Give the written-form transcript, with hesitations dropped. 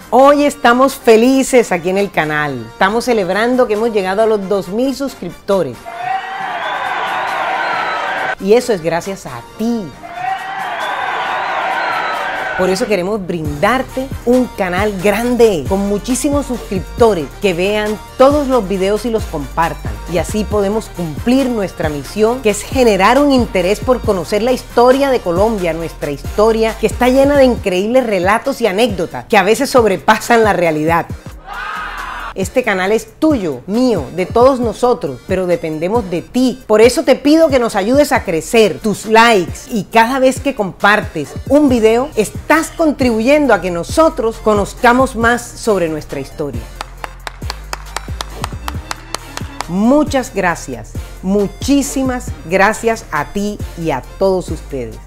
Hoy estamos felices aquí en el canal. Estamos celebrando que hemos llegado a los 2000 suscriptores. Y eso es gracias a ti. Por eso queremos brindarte un canal grande, con muchísimos suscriptores, que vean todos los videos y los compartan. Y así podemos cumplir nuestra misión, que es generar un interés por conocer la historia de Colombia, nuestra historia, que está llena de increíbles relatos y anécdotas, que a veces sobrepasan la realidad. Este canal es tuyo, mío, de todos nosotros, pero dependemos de ti. Por eso te pido que nos ayudes a crecer. Tus likes y cada vez que compartes un video, estás contribuyendo a que nosotros conozcamos más sobre nuestra historia. Muchas gracias, muchísimas gracias a ti y a todos ustedes.